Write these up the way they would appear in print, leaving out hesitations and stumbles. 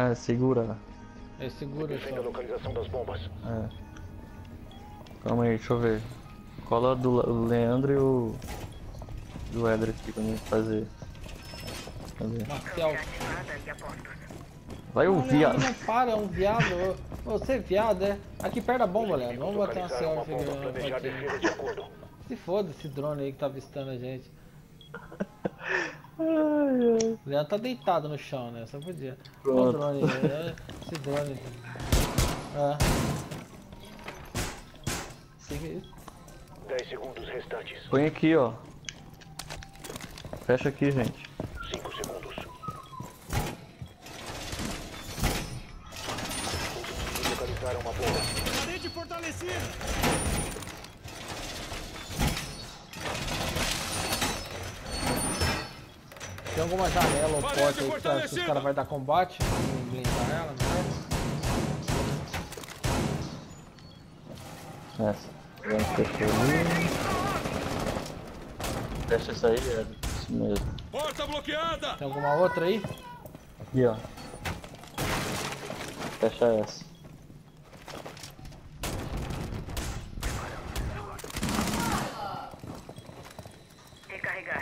É, segura. É, segura Defenda a só. localização das bombas. É. Calma aí, deixa eu ver. Cola do Leandro e o Éder aqui pra mim fazer. Cadê? Marcel. Vai o Não, viado. Leandro, não para, é um viado. Você é viado, é? Aqui perto da bomba, Leandro. Vamos bater uma Localizaram uma selfie bomba. Planejar aqui. defesa de acordo. Se foda esse drone aí que tá avistando a gente. Ai, ai. O Leandro tá deitado no chão, né? Só podia. Olha o Pronto. drone aí, esse drone. É. Que é isso? 10 segundos restantes. Põe aqui, ó. Fecha aqui, gente. 5 segundos. Localizaram uma bomba. Parede fortalecida! Tem alguma janela ou porta aí que os caras vão dar combate? Vamos blindar ela, não é? Essa. Vamos fechar ali. Fecha isso aí, Éder. Isso mesmo. Porta bloqueada! Tem alguma outra aí? Aqui, ó. Fecha essa. Recarregar.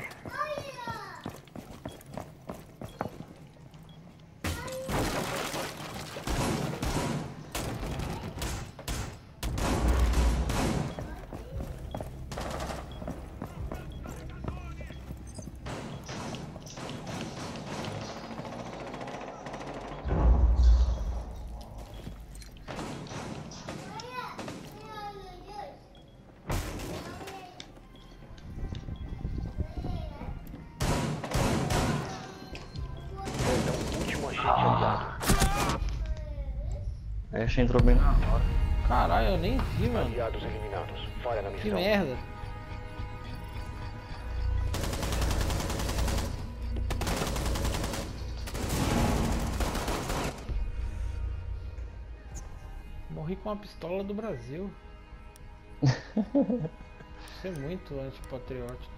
Último agente aliado. A Ashe entrou bem na hora. Caralho, eu nem vi, mano. Aliados eliminados. Falha na Que missão. merda. Morri com uma pistola do Brasil. Isso é muito antipatriótico.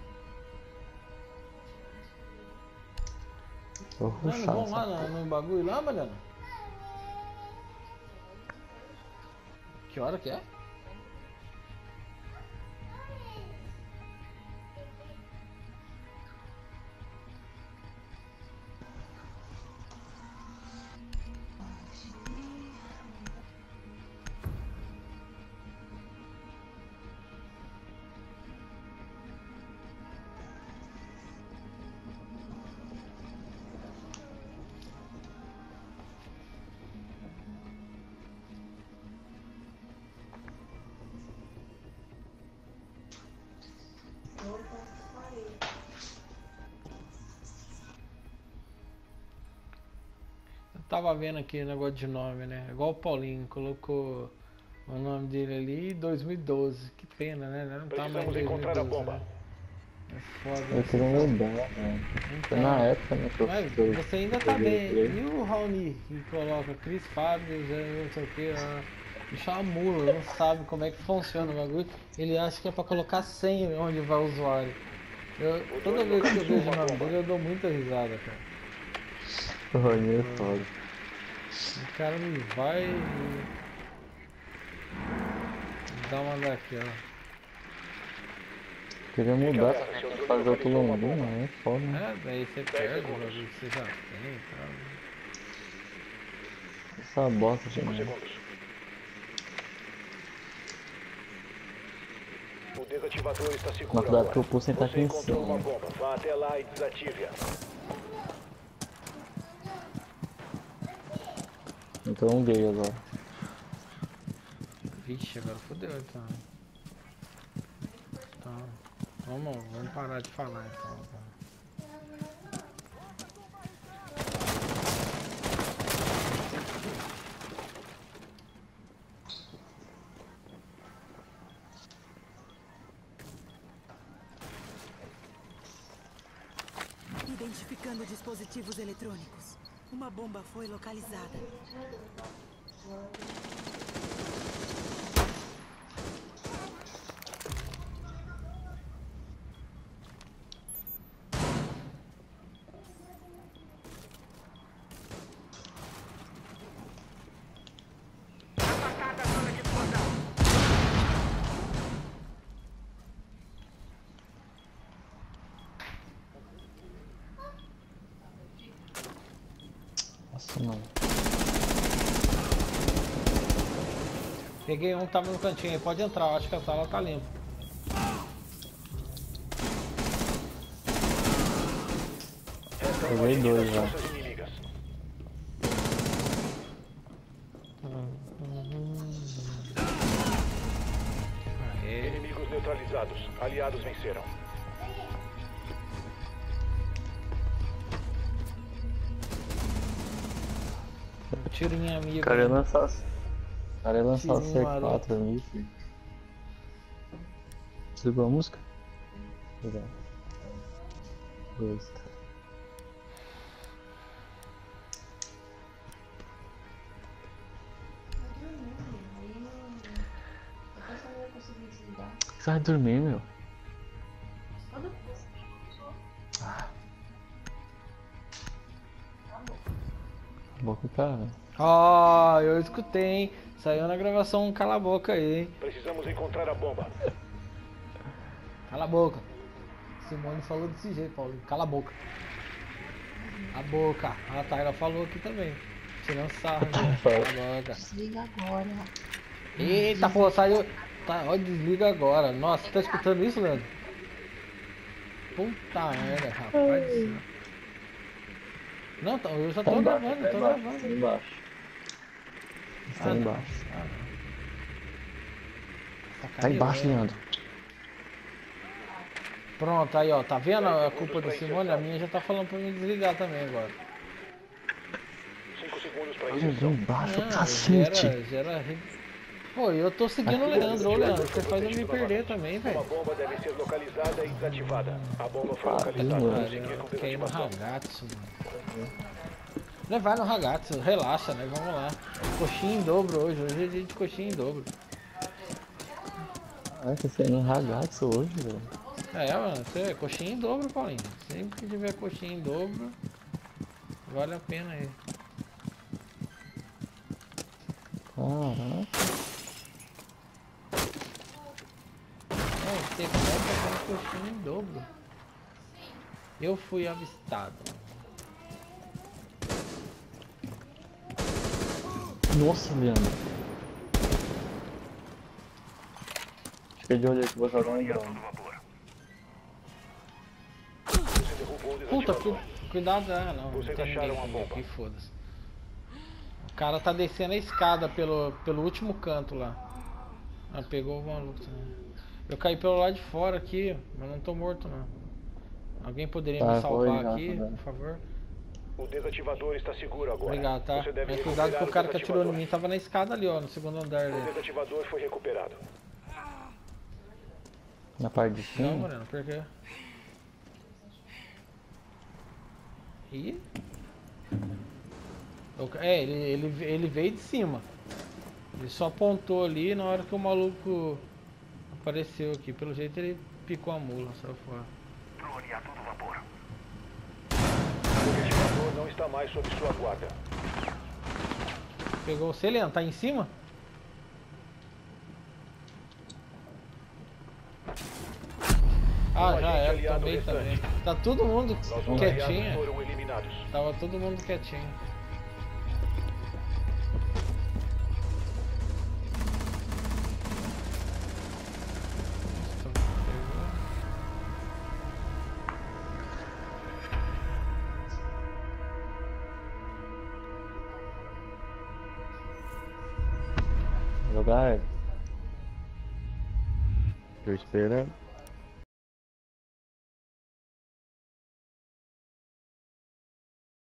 Vou Não, rushar vamos essa lá porra. no bagulho lá, Mariana? Que hora que é? Eu tava vendo aqui o negócio de nome, né? Igual o Paulinho colocou o nome dele ali 2012. Que pena, né? Não tá mais em Precisamos encontrar a 2012, bomba. né? É foda. Eu queria mudar, né? Foi na época, né, que eu Mas que eu você ainda tá joguei bem. play. E o Raoni que coloca Cris Fábio, Zé, não sei o que, bicho é uma mula, não sabe como é que funciona o bagulho. Ele acha que é pra colocar senha onde vai o usuário. Toda vez que eu vejo o nome dele eu dou muita risada, cara. O Rony é foda. O cara me vai e dá uma daqui, ó. Queria mudar, fazer outro Londrina, né? Foda, né? É, daí você perde o bagulho que você já tem e tal. Essa bosta de 5 merda. segundos. O desativador está Mas seguro cuidado agora. que o pulso tá Você aqui em encontrou uma cima. bomba. Vá até lá e desative-a. Então um gay agora. Vixe, agora fodeu então. Então, vamos parar de falar então. Identificando dispositivos eletrônicos. Uma bomba foi localizada. Não. Peguei um que tava no cantinho aí, pode entrar, eu acho que a sala tá limpa. Peguei dois já. Forças inimigas. Aê. Inimigos neutralizados. Aliados venceram. Eu tiro minha amiga. O cara ia lançar. O cara ia lançar o Tirinho C4 maroto. ali, filho. Desligou a música? Legal. Dois. Você vai dormir, meu? Boca, cara. Ó, eu escutei, hein? Saiu na gravação um cala a boca aí, hein? Precisamos encontrar a bomba. Cala a boca. Simone falou desse jeito, Paulo. Cala a boca. A boca. A Tayla falou aqui também. Tirando sarro, né? Cala a boca. Desliga agora. Eita, pô, saiu. Tá, ó, desliga agora. Nossa, tá escutando isso, Leandro? Puta merda, rapaz. do céu. Não, tá, eu já tô gravando, tô Tá gravando. embaixo. Está Ah, não. embaixo. Ah, não. Tá Sacaneou, embaixo, né? Leandro. Pronto, aí ó, tá vendo a culpa da Simone? A minha já tá falando pra mim desligar também agora. 5 segundos para Tá inserção. embaixo, Não, cacete. gera. Pô, eu tô seguindo o Leandro, ô Leandro, você faz eu me perder também, Uma velho. bomba deve ser localizada e desativada. A bomba foi Pariu, localizada. mano. Vamos seguir com Quer ir no desativação. Ragazzo, mano. Não vai no Ragazzo, relaxa, né? Vamos lá. Coxinha em dobro hoje é dia de coxinha em dobro. Ah, tá saindo ragazzo hoje, velho. É, mano, você é coxinha em dobro, Paulinho. Sempre que tiver coxinha em dobro, vale a pena aí. Caraca. Não, você vai pegar coxinha em dobro. Eu fui avistado. Nossa, Leandro. Fica de olho aí que eu vou jogar um drone. Você derrubou o Puta, desativador. cuidado, ah não, não Vocês tem acharam ninguém a comigo bomba. aqui, foda-se. O cara tá descendo a escada pelo último canto lá. Ah, pegou o maluco também. Eu caí pelo lado de fora aqui, mas não tô morto não. Alguém poderia Tá, me salvar foi, já, aqui, tá por favor? O desativador está seguro agora. Obrigado, tá? Você deve Mas cuidado que recuperar o cara que atirou em desativador. mim tava na escada ali, ó, no segundo andar O ali. desativador foi recuperado. Na parte de Não, cima. Moreno, por quê? Ih? É, ele veio de cima. Ele só apontou ali na hora que o maluco apareceu aqui. Pelo jeito ele picou a mula, saiu fora. O desativador não está mais sob sua guarda. Pegou você, Leandro? Tá em cima? Ah, Um já agente era, aliado também, restante. também. Tá todo mundo Nossos quietinho. aliados foram eliminados. Tava todo mundo quietinho. Jogar ele. Tô esperando.